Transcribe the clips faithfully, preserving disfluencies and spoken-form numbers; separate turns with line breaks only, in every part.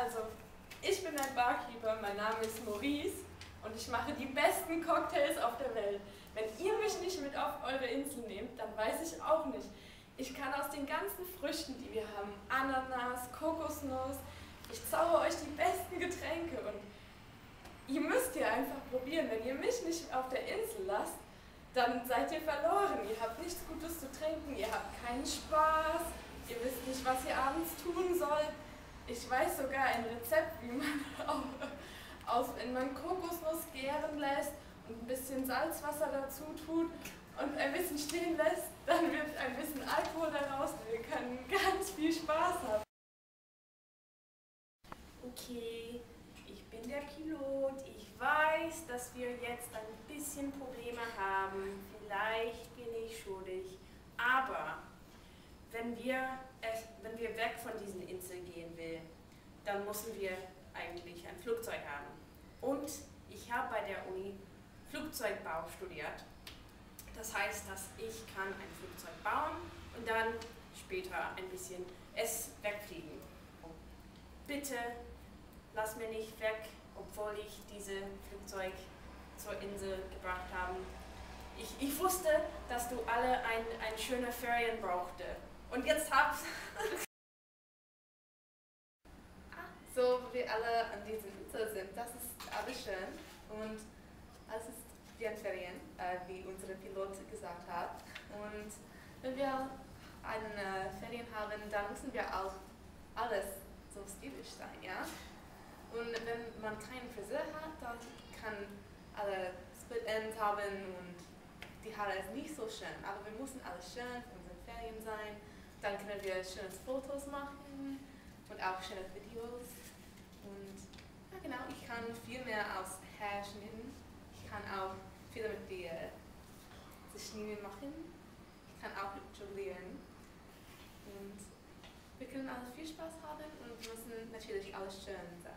Also, ich bin ein Barkeeper, mein Name ist Maurice und ich mache die besten Cocktails auf der Welt. Wenn ihr mich nicht mit auf eure Insel nehmt, dann weiß ich auch nicht. Ich kann aus den ganzen Früchten, die wir haben, Ananas, Kokosnuss, ich zauber euch die besten Getränke und ihr müsst ihr einfach probieren. Wenn ihr mich nicht auf der Insel lasst, dann seid ihr verloren. Ihr habt nichts Gutes zu trinken, ihr habt keinen Spaß, ihr wisst nicht, was ihr abends tun sollt. Ich weiß sogar ein Rezept, wie man auch aus, wenn man Kokosnuss gären lässt und ein bisschen Salzwasser dazu tut und ein bisschen stehen lässt, dann wird ein bisschen Alkohol daraus und wir können ganz viel Spaß haben. Okay, ich bin der Pilot. Ich weiß, dass wir jetzt ein bisschen Probleme haben. Vielleicht bin ich schuldig. Aber wenn wir, es, wenn wir weg von diesen Inseln gehen will, dann müssen wir eigentlich ein Flugzeug haben. Und ich habe bei der Uni Flugzeugbau studiert. Das heißt, dass ich kann ein Flugzeug bauen und dann später ein bisschen es wegfliegen. Bitte lass mir nicht weg, obwohl ich dieses Flugzeug zur Insel gebracht habe. Ich, ich wusste, dass du alle ein, ein schöne Ferien brauchte. Und jetzt hab's.
So, wo wir alle an dieser Insel sind, das ist alles schön. Und es ist wie ein Ferien, äh, wie unser Pilot gesagt hat. Und wenn wir eine Ferien haben, dann müssen wir auch alles so stylisch sein, ja? Und wenn man keinen Friseur hat, dann kann alle Split Ends haben und die Haare ist nicht so schön. Aber wir müssen alles schön für unsere Ferien sein. Dann können wir schöne Fotos machen und auch schöne Videos. Und ja genau, ich kann viel mehr aus Hair schneiden. Ich kann auch viel mit der Schneiden machen. Ich kann auch jonglieren. Und wir können alle viel Spaß haben und müssen natürlich alles schön sein.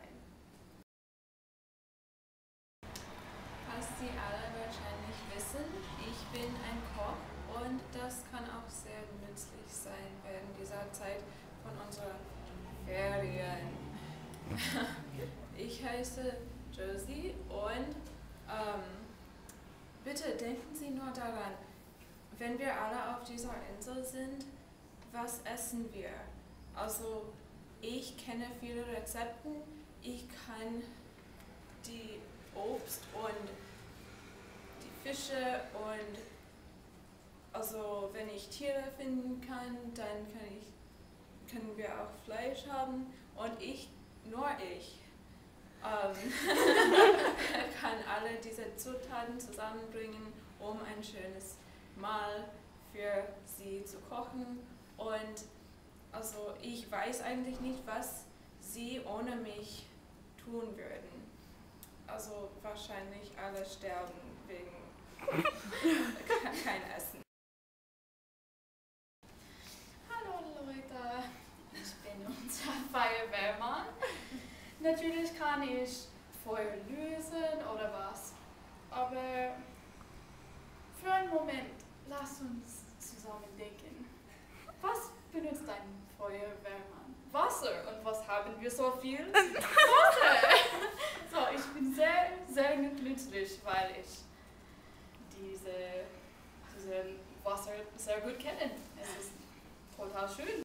Was Sie alle wahrscheinlich wissen, ich bin ein Koch und das kann auch sehr nützlich sein während dieser Zeit von unserer Ferien. Ich heiße Josie und ähm, bitte denken Sie nur daran, wenn wir alle auf dieser Insel sind, was essen wir? Also ich kenne viele Rezepte, ich kann die Obst und die Fische und also wenn ich Tiere finden kann, dann kann ich, können wir auch Fleisch haben und ich, nur ich, ähm, kann alle diese Zutaten zusammenbringen, um ein schönes Mahl für sie zu kochen und also ich weiß eigentlich nicht, was sie ohne mich tun würden. Also wahrscheinlich alle sterben wegen kein Essen.
Hallo Leute, ich bin unser Feuerwehrmann. Natürlich kann ich Feuer lösen oder was, aber für einen Moment, lass uns zusammen denken. Was benutzt ein Feuerwehrmann? Wasser. Und was haben wir so viel? Wasser! So, ich bin sehr, sehr nützlich, weil ich diese, diese Wasser sehr gut kenne. Es ist total schön.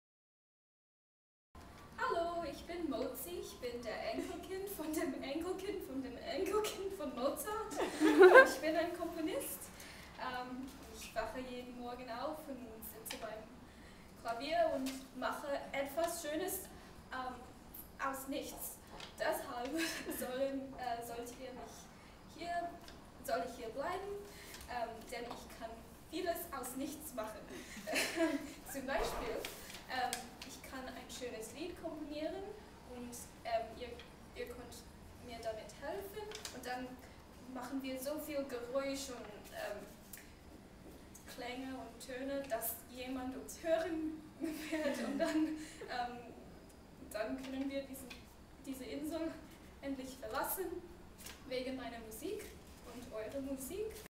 Hallo, ich bin Mozi, ich bin der Enkelkind von dem Enkelkind von dem Enkelkind von Mozart. Ich bin ein Komponist. Ähm, ich wache jeden Morgen auf und sitze beim Klavier und mache etwas Schönes ähm, aus nichts. Deshalb sollen, äh, sollt ihr mich hier, soll ich hier bleiben, ähm, denn ich kann vieles aus nichts machen. Zum Beispiel, ähm, ich kann ein schönes Lied komponieren und ähm, ihr, ihr könnt mir damit helfen und dann machen wir so viel Geräusch und ähm, Klänge und Töne, dass jemand uns hören wird und dann, ähm, dann können wir diesen, diese Insel endlich verlassen wegen meiner Musik und eurer Musik.